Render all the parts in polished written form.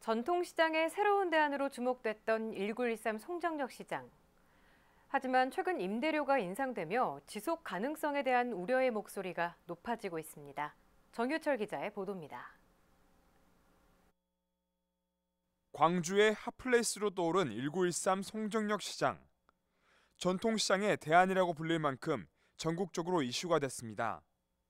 전통시장의 새로운 대안으로 주목됐던 1913 송정역 시장. 하지만 최근 임대료가 인상되며 지속 가능성에 대한 우려의 목소리가 높아지고 있습니다. 정유철 기자의 보도입니다. 광주의 핫플레이스로 떠오른 1913 송정역 시장. 전통시장의 대안이라고 불릴 만큼 전국적으로 이슈가 됐습니다.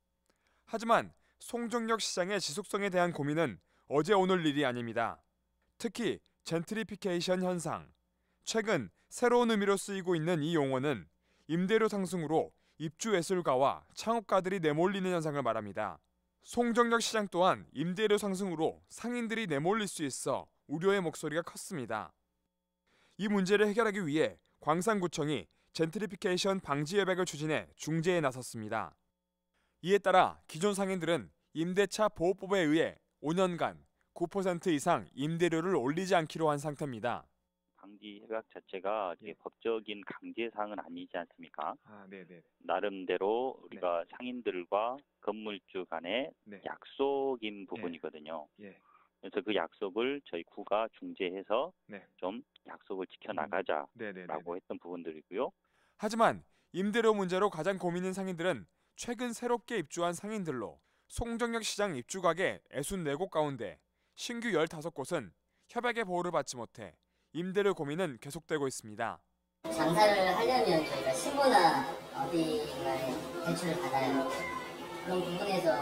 하지만 송정역 시장의 지속성에 대한 고민은 어제 오늘 일이 아닙니다. 특히 젠트리피케이션 현상. 최근 새로운 의미로 쓰이고 있는 이 용어는 임대료 상승으로 입주 예술가와 창업가들이 내몰리는 현상을 말합니다. 송정역 시장 또한 임대료 상승으로 상인들이 내몰릴 수 있어 우려의 목소리가 컸습니다. 이 문제를 해결하기 위해 광산구청이 젠트리피케이션 방지 여백을 추진해 중재에 나섰습니다. 이에 따라 기존 상인들은 임대차 보호법에 의해 5년간 9% 이상 임대료를 올리지 않기로 한 상태입니다. 방지 협약 자체가 법적인 강제 사항은 아니지 않습니까? 네네. 나름대로 우리가 상인들과 건물주 간의 약속인 부분이거든요. 그래서 그 약속을 저희 구가 중재해서 좀 약속을 지켜나가자라고 했던 부분들이고요. 하지만 임대료 문제로 가장 고민인 상인들은 최근 새롭게 입주한 상인들로 송정역 시장 입주 가게 64곳 가운데 신규 15곳은 협약의 보호를 받지 못해 임대료 고민은 계속되고 있습니다. 장사를 하려면 저희가 신고나 어디가에 대출을 받아요. 그런 부분에서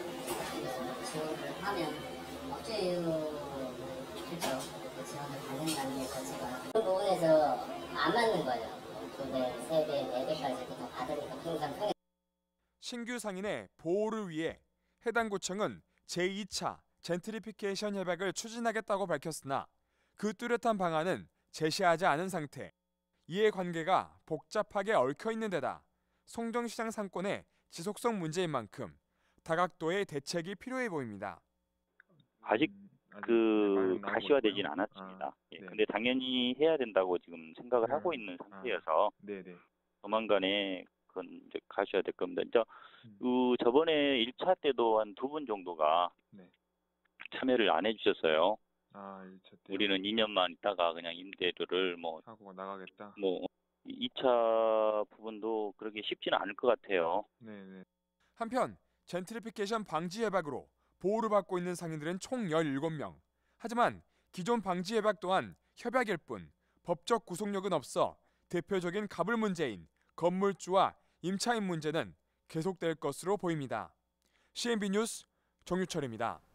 지원을 하면 업주의 그렇죠. 지원을 받는다는 게 자체가 그런 부분에서 안 맞는 거예요. 2배, 3배, 4배까지 더 받으니까 통상 신규 상인의 보호를 위해 해당 구청은 제2차 젠트리피케이션 협약을 추진하겠다고 밝혔으나 그 뚜렷한 방안은 제시하지 않은 상태. 이해관계가 복잡하게 얽혀있는 데다 송정시장 상권의 지속성 문제인 만큼 다각도의 대책이 필요해 보입니다. 아직 가시화되지는 않았습니다. 근데 당연히 해야 된다고 지금 생각을 하고 있는 상태여서 조만간에 그건 이제 가셔야 될 겁니다. 저번에 1차 때도 한 2분 정도가 참여를 안 해주셨어요. 1차 때 우리는 2년만 있다가 그냥 임대료를 하고 나가겠다. 2차 부분도 그렇게 쉽지는 않을 것 같아요. 한편 젠트리피케이션 방지 협약으로 보호를 받고 있는 상인들은 총 17명. 하지만 기존 방지 협약 또한 협약일 뿐 법적 구속력은 없어 대표적인 갑을 문제인 건물주와 임차인 문제는 계속될 것으로 보입니다. CNB 뉴스 정유철입니다.